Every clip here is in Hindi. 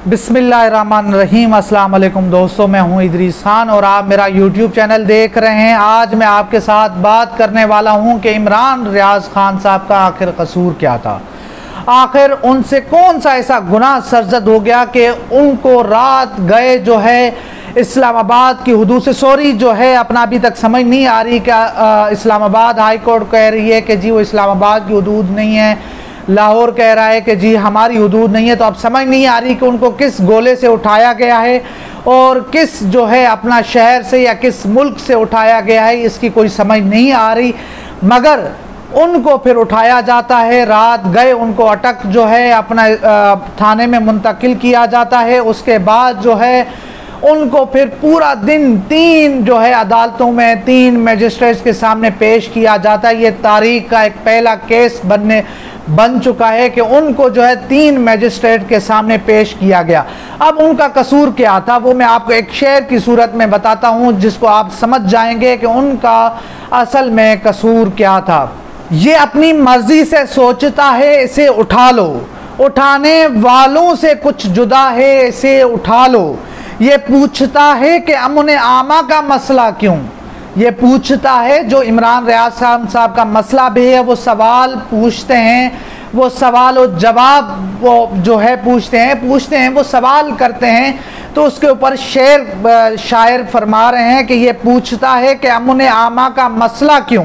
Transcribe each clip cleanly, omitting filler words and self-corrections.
बिस्मिल्लाहिर्रहमानिर्रहीम। अस्सलाम वालेकुम दोस्तों, मैं हूं इदरीस खान और आप मेरा यूट्यूब चैनल देख रहे हैं। आज मैं आपके साथ बात करने वाला हूं कि इमरान रियाज खान साहब का आखिर कसूर क्या था। आखिर उनसे कौन सा ऐसा गुनाह सरजद हो गया कि उनको रात गए जो है इस्लामाबाद की हदूद से, सॉरी जो है अपना अभी तक समझ नहीं आ रही कि इस्लामाबाद हाई कोर्ट कह रही है कि जी वो इस्लामाबाद की हदूद नहीं है, लाहौर कह रहा है कि जी हमारी हदूद नहीं है। तो अब समझ नहीं आ रही कि उनको किस गोले से उठाया गया है और किस जो है अपना शहर से या किस मुल्क से उठाया गया है, इसकी कोई समझ नहीं आ रही। मगर उनको फिर उठाया जाता है, रात गए उनको अटक जो है अपना थाने में मुंतकिल किया जाता है। उसके बाद जो है उनको फिर पूरा दिन 3 जो है अदालतों में 3 मजिस्ट्रेट्स के सामने पेश किया जाता है। ये तारीख का एक पहला केस बन चुका है कि उनको जो है 3 मजिस्ट्रेट के सामने पेश किया गया। अब उनका कसूर क्या था वो मैं आपको एक शेर की सूरत में बताता हूं, जिसको आप समझ जाएंगे कि उनका असल में कसूर क्या था। ये अपनी मर्जी से सोचता है इसे उठा लो, उठाने वालों से कुछ जुदा है इसे उठा लो। ये पूछता है कि अमन आमा का मसला क्यों, ये पूछता है जो इमरान रियाज खान साहब का मसला भी है। वो सवाल पूछते हैं, वो सवाल और जवाब वो जो है पूछते हैं वो सवाल करते हैं। तो उसके ऊपर शायर फरमा रहे हैं कि ये पूछता है कि अमन आमा का मसला क्यों,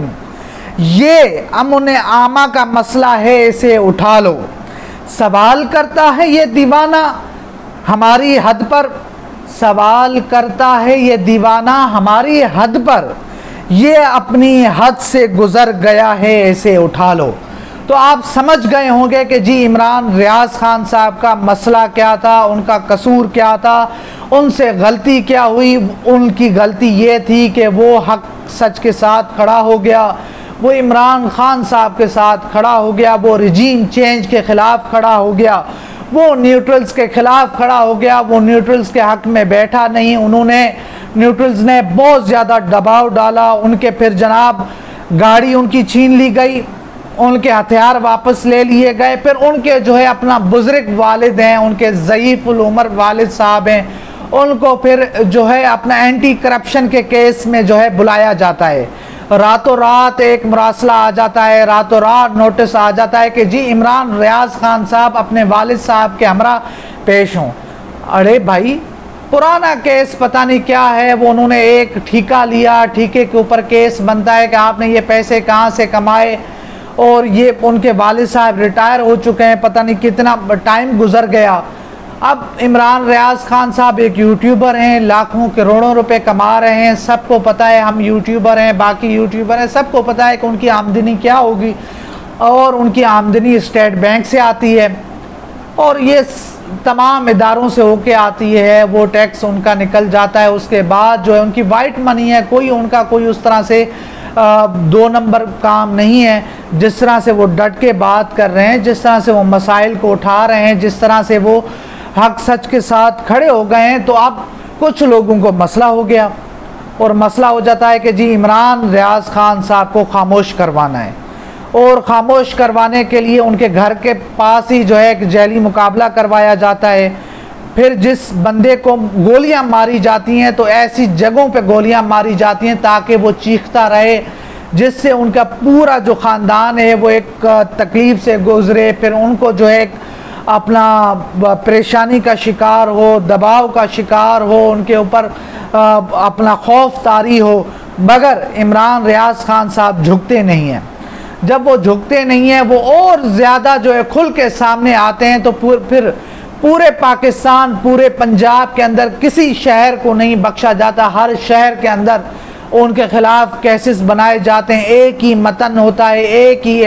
ये अमन आमा का मसला है इसे उठा लो। सवाल करता है ये दीवाना हमारी हद पर, सवाल करता है ये दीवाना हमारी हद पर, ये अपनी हद से गुजर गया है इसे उठा लो। तो आप समझ गए होंगे कि जी इमरान रियाज खान साहब का मसला क्या था, उनका कसूर क्या था, उनसे गलती क्या हुई। उनकी गलती ये थी कि वो हक सच के साथ खड़ा हो गया, वो इमरान खान साहब के साथ खड़ा हो गया, वो रिजीम चेंज के ख़िलाफ़ खड़ा हो गया, वो न्यूट्रल्स के ख़िलाफ़ खड़ा हो गया, वो न्यूट्रल्स के हक़ में बैठा नहीं। उन्होंने न्यूट्रल्स ने बहुत ज़्यादा दबाव डाला, उनके फिर जनाब गाड़ी उनकी छीन ली गई, उनके हथियार वापस ले लिए गए। फिर उनके जो है अपना बुज़ुर्ग वालिद हैं, उनके ज़ईफ़ुल उमर वालिद साहब हैं, उनको फिर जो है अपना एंटी करप्शन के केस में जो है बुलाया जाता है। रातों रात एक मुरासला आ जाता है, रातों रात नोटिस आ जाता है कि जी इमरान रियाज खान साहब अपने वालिद साहब के हमरा पेश हों। अरे भाई पुराना केस पता नहीं क्या है, वो उन्होंने एक ठेका लिया, ठेके के ऊपर केस बनता है कि आपने ये पैसे कहाँ से कमाए, और ये उनके वालिद साहब रिटायर हो चुके हैं, पता नहीं कितना टाइम गुजर गया। अब इमरान रियाज खान साहब एक यूट्यूबर हैं, लाखों करोड़ों रुपए कमा रहे हैं, सबको पता है हम यूट्यूबर हैं, बाकी यूट्यूबर हैं, सबको पता है कि उनकी आमदनी क्या होगी, और उनकी आमदनी स्टेट बैंक से आती है और ये तमाम इदारों से होके आती है, वो टैक्स उनका निकल जाता है। उसके बाद जो है उनकी वाइट मनी है, कोई उनका कोई उस तरह से 2 नंबर काम नहीं है। जिस तरह से वो डट के बात कर रहे हैं, जिस तरह से वो मसाइल को उठा रहे हैं, जिस तरह से वो हक सच के साथ खड़े हो गए हैं, तो अब कुछ लोगों को मसला हो गया और मसला हो जाता है कि जी इमरान रियाज खान साहब को खामोश करवाना है। और ख़ामोश करवाने के लिए उनके घर के पास ही जो है एक जैली मुकाबला करवाया जाता है। फिर जिस बंदे को गोलियां मारी जाती हैं तो ऐसी जगहों पे गोलियां मारी जाती हैं ताकि वो चीखता रहे, जिससे उनका पूरा जो ख़ानदान है वो एक तकलीफ़ से गुज़रे, फिर उनको जो है अपना परेशानी का शिकार हो, दबाव का शिकार हो, उनके ऊपर अपना खौफ तारी हो। मगर इमरान रियाज खान साहब झुकते नहीं हैं। जब वो झुकते नहीं हैं, वो और ज़्यादा जो है खुल के सामने आते हैं, तो फिर पूरे पाकिस्तान, पूरे पंजाब के अंदर किसी शहर को नहीं बख्शा जाता। हर शहर के अंदर उनके ख़िलाफ़ केसेस बनाए जाते हैं, एक ही मतन होता है, एक ही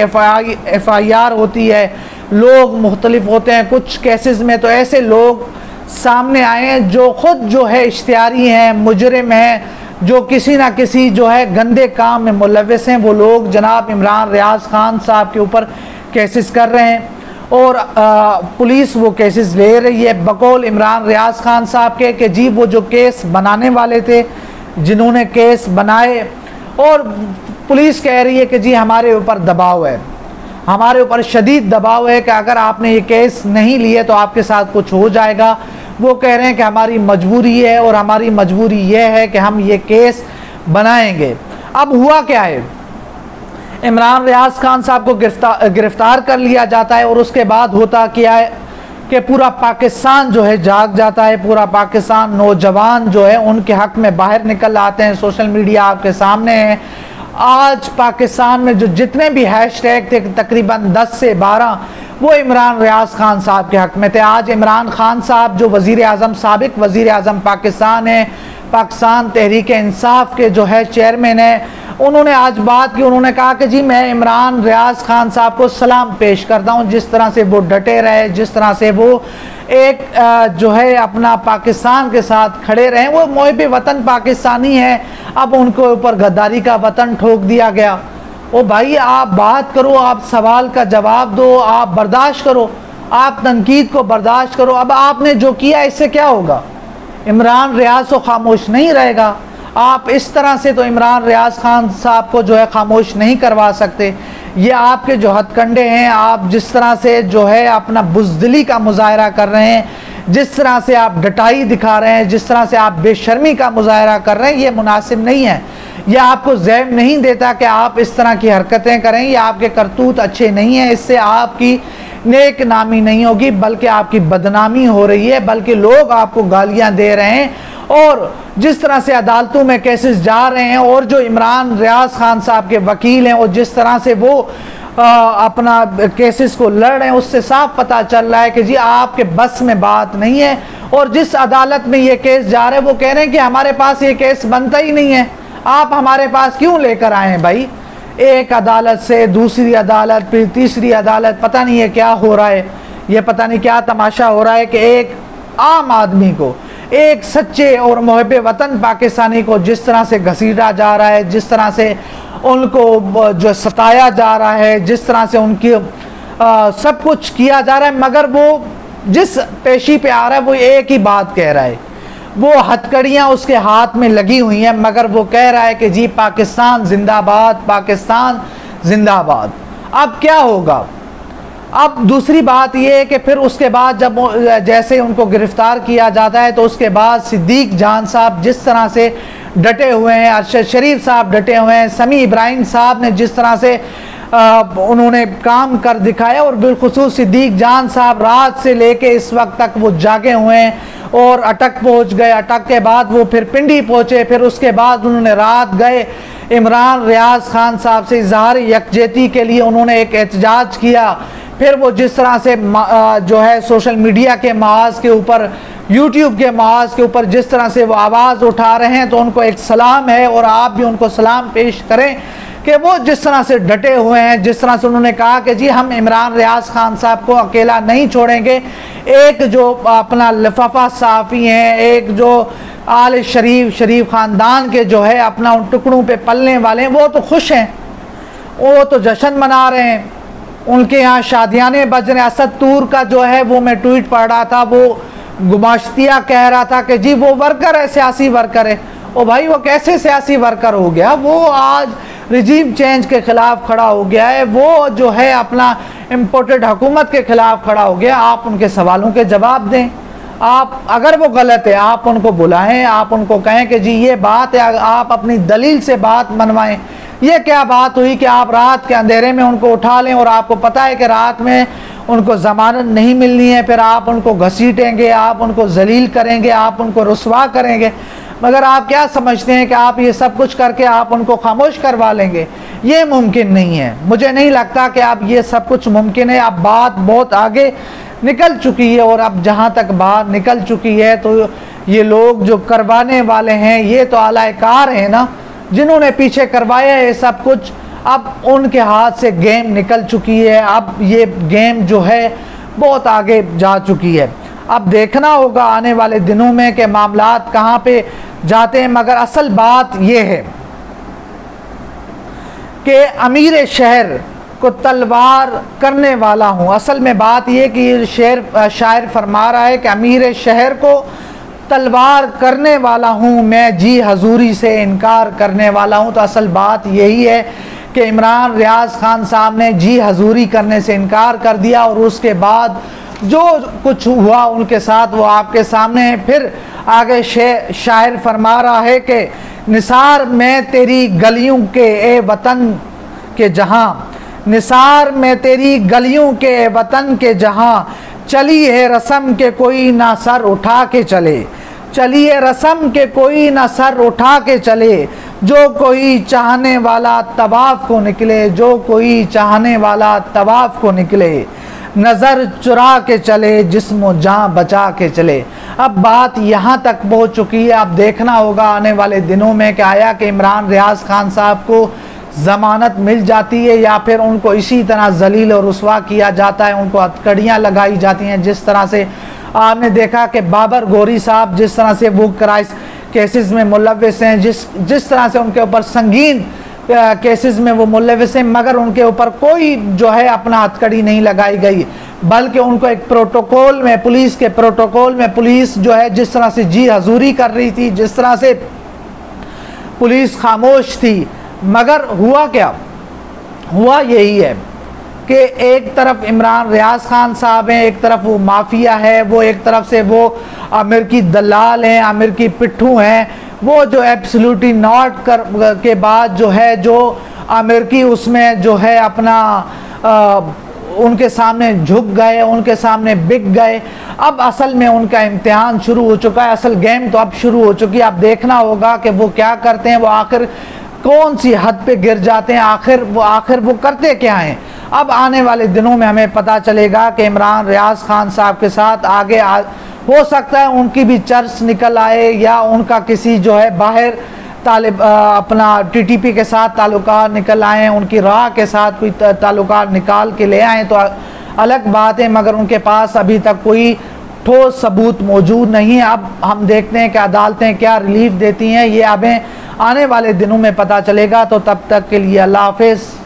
FIR होती है, लोग मुख्तलिफ होते हैं। कुछ केसेस में तो ऐसे लोग सामने आए हैं जो ख़ुद जो है इश्तियारी हैं, मुजरिम हैं, जो किसी ना किसी जो है गंदे काम में मुलव्वस हैं। वो लोग जनाब इमरान रियाज खान साहब के ऊपर केसेस कर रहे हैं और पुलिस वो केसेस ले रही है बकौल इमरान रियाज खान साहब के कि जी वो जो केस बनाने वाले थे, जिन्होंने केस बनाए, और पुलिस कह रही है कि जी हमारे ऊपर दबाव है, हमारे ऊपर शदीद दबाव है कि अगर आपने ये केस नहीं लिए तो आपके साथ कुछ हो जाएगा। वो कह रहे हैं कि हमारी मजबूरी है और हमारी मजबूरी ये है कि हम ये केस बनाएंगे। अब हुआ क्या है, इमरान रियाज खान साहब को गिरफ्तार कर लिया जाता है और उसके बाद होता क्या है कि पूरा पाकिस्तान जो है जाग जाता है। पूरा पाकिस्तान, नौजवान जो है उनके हक में बाहर निकल आते हैं। सोशल मीडिया आपके सामने है। आज पाकिस्तान में जो जितने भी हैशटैग थे तकरीबन 10 से 12 वो इमरान रियाज खान साहब के हक में थे। आज इमरान खान साहब जो वज़ीर आज़म, साबिक वज़ीर आज़म पाकिस्तान है, पाकिस्तान तहरीक इंसाफ के जो है चेयरमैन है, उन्होंने आज बात की। उन्होंने कहा कि जी मैं इमरान रियाज खान साहब को सलाम पेश करता हूँ, जिस तरह से वो डटे रहे, जिस तरह से वो एक जो है अपना पाकिस्तान के साथ खड़े रहे। वो मुहिब वतन पाकिस्तानी है, अब उनको ऊपर गद्दारी का वतन ठोक दिया गया। ओ भाई आप बात करो, आप सवाल का जवाब दो, आप बर्दाश्त करो, आप तनकीद को बर्दाश्त करो। अब आपने जो किया इससे क्या होगा, इमरान रियाज तो खामोश नहीं रहेगा। आप इस तरह से तो इमरान रियाज खान साहब को जो है खामोश नहीं करवा सकते। ये आपके जो हथकंडे हैं, आप जिस तरह से जो है अपना बुज़दिली का मुजाहरा कर रहे हैं, जिस तरह से आप डटाई दिखा रहे हैं, जिस तरह से आप बेशर्मी का मुजाहरा कर रहे हैं, ये मुनासिब नहीं है। यह आपको ज़ैब नहीं देता कि आप इस तरह की हरकतें करें। ये आपके करतूत अच्छे नहीं हैं, इससे आपकी नेक नामी नहीं होगी बल्कि आपकी बदनामी हो रही है, बल्कि लोग आपको गालियां दे रहे हैं। और जिस तरह से अदालतों में केसेस जा रहे हैं और जो इमरान रियाज खान साहब के वकील हैं और जिस तरह से वो अपना केसेस को लड़ रहे हैं, उससे साफ पता चल रहा है कि जी आपके बस में बात नहीं है। और जिस अदालत में ये केस जा रहे हैं वो कह रहे हैं कि हमारे पास ये केस बनता ही नहीं है, आप हमारे पास क्यों लेकर आए हैं भाई। एक अदालत से दूसरी अदालत, फिर तीसरी अदालत, पता नहीं है क्या हो रहा है। ये पता नहीं क्या तमाशा हो रहा है कि एक आम आदमी को, एक सच्चे और मुहिब वतन पाकिस्तानी को जिस तरह से घसीटा जा रहा है, जिस तरह से उनको जो सताया जा रहा है, जिस तरह से उनकी सब कुछ किया जा रहा है, मगर वो जिस पेशी पे आ रहा है वो एक ही बात कह रहा है। वो हथकड़ियाँ उसके हाथ में लगी हुई हैं, मगर वो कह रहा है कि जी पाकिस्तान जिंदाबाद, पाकिस्तान जिंदाबाद। अब क्या होगा, अब दूसरी बात यह है कि फिर उसके बाद जब जैसे उनको गिरफ्तार किया जाता है तो उसके बाद सिद्दीक जान साहब जिस तरह से डटे हुए हैं, अरशद शरीफ साहब डटे हुए हैं, समी इब्राहिम साहब ने जिस तरह से उन्होंने काम कर दिखाया, और बिलखुसूस सिद्दीक जान साहब रात से लेके इस वक्त तक वो जागे हुए हैं और अटक पहुंच गए। अटक के बाद वो फिर पिंडी पहुंचे, फिर उसके बाद उन्होंने रात गए इमरान रियाज खान साहब से इजहार यकजहती के लिए उन्होंने एक एहतजाज किया। फिर वो जिस तरह से जो है सोशल मीडिया के महाज के ऊपर, यूट्यूब के महाज के ऊपर जिस तरह से वो आवाज़ उठा रहे हैं, तो उनको एक सलाम है और आप भी उनको सलाम पेश करें कि वो जिस तरह से डटे हुए हैं, जिस तरह से उन्होंने कहा कि जी हम इमरान रियाज खान साहब को अकेला नहीं छोड़ेंगे। एक जो अपना लिफाफा सहाफ़ी हैं, एक जो आल शरीफ ख़ानदान के जो है अपना उन टुकड़ों पे पलने वाले हैं, वो तो खुश हैं, वो तो जश्न मना रहे हैं, उनके यहाँ शादियाने बज रहे हैं। असद तूर का जो है वो मैं ट्वीट पढ़ रहा था, वो गुमाश्तिया कह रहा था कि जी वो वर्कर है, सियासी वर्कर है। ओ भाई वो कैसे सियासी वर्कर हो गया, वो आज रिजीम चेंज के खिलाफ खड़ा हो गया है, वो जो है अपना इम्पोर्टेड हुकूमत के खिलाफ खड़ा हो गया। आप उनके सवालों के जवाब दें। आप अगर वो गलत है आप उनको बुलाएं, आप उनको कहें कि जी ये बात है, आप अपनी दलील से बात मनवाएं। ये क्या बात हुई कि आप रात के अंधेरे में उनको उठा लें और आपको पता है कि रात में उनको ज़मानत नहीं मिलनी है, फिर आप उनको घसीटेंगे, आप उनको जलील करेंगे, आप उनको रुस्वा करेंगे। मगर आप क्या समझते हैं कि आप ये सब कुछ करके आप उनको खामोश करवा लेंगे? ये मुमकिन नहीं है। मुझे नहीं लगता कि आप ये सब कुछ मुमकिन है। अब बात बहुत आगे निकल चुकी है और अब जहाँ तक बात निकल चुकी है तो ये लोग जो करवाने वाले हैं ये तो आलाकार हैं ना, जिन्होंने पीछे करवाया है सब कुछ। अब उनके हाथ से गेम निकल चुकी है, अब ये गेम जो है बहुत आगे जा चुकी है। अब देखना होगा आने वाले दिनों में कि मामलात कहाँ पे जाते हैं। मगर असल बात ये है कि अमीर शहर को तलवार करने वाला हूँ। असल में बात ये कि शायर फरमा रहा है कि अमीर शहर को तलवार करने वाला हूँ मैं, जी हजूरी से इनकार करने वाला हूँ। तो असल बात यही है कि इमरान रियाज खान साहब ने जी हजूरी करने से इनकार कर दिया और उसके बाद जो कुछ हुआ उनके साथ वो आपके सामने है। फिर आगे शायर फरमा रहा है कि निसार में तेरी गलियों के ए वतन के जहाँ, निसार में तेरी गलियों के वतन के जहाँ, चली है रस्म के कोई ना सर उठा के चले, चली है रस्म के कोई ना सर उठा के चले, जो कोई चाहने वाला तवाफ को निकले, जो कोई चाहने वाला तवाफ को निकले, नज़र चुरा के चले, जिस्म जान बचा के चले। अब बात यहाँ तक पहुँच चुकी है। अब देखना होगा आने वाले दिनों में कि आया कि इमरान रियाज खान साहब को ज़मानत मिल जाती है या फिर उनको इसी तरह जलील और रुसवा किया जाता है, उनको हथकड़ियाँ लगाई जाती हैं। जिस तरह से आपने देखा कि बाबर गोरी साहब जिस तरह से वो क्राइस केसेस में मुलव्विस हैं, जिस तरह से उनके ऊपर संगीन केसेस में वो मुलव्विस हैं, मगर उनके ऊपर कोई जो है अपना हथकड़ी नहीं लगाई गई, बल्कि उनको एक प्रोटोकॉल में, पुलिस के प्रोटोकॉल में, पुलिस जो है जिस तरह से जी हजूरी कर रही थी, जिस तरह से पुलिस खामोश थी, मगर हुआ क्या? हुआ यही है कि एक तरफ इमरान रियाज खान साहब हैं, एक तरफ वो माफिया है, वो एक तरफ से वो आमिर की दलाल हैं, आमिर की पिट्ठू हैं, वो जो एब्सोल्युटली नॉट के बाद जो है जो आमिर की उसमें जो है अपना उनके सामने झुक गए, उनके सामने बिक गए। अब असल में उनका इम्तिहान शुरू हो चुका है, असल गेम तो अब शुरू हो चुकी है। अब देखना होगा कि वो क्या करते हैं, वो आखिर कौन सी हद पे गिर जाते हैं, आखिर वो करते क्या हैं। अब आने वाले दिनों में हमें पता चलेगा कि इमरान रियाज खान साहब के साथ आगे हो सकता है उनकी भी चर्च निकल आए या उनका किसी जो है बाहर अपना टीटीपी के साथ ताल्लुकात निकल आए, उनकी राह के साथ कोई ताल्लुकात निकाल के ले आए तो अलग बात है, मगर उनके पास अभी तक कोई ठोस सबूत मौजूद नहीं है। अब हम देखते हैं कि अदालतें क्या रिलीफ देती हैं, ये हमें आने वाले दिनों में पता चलेगा। तो तब तक के लिए अल्लाह हाफिज़।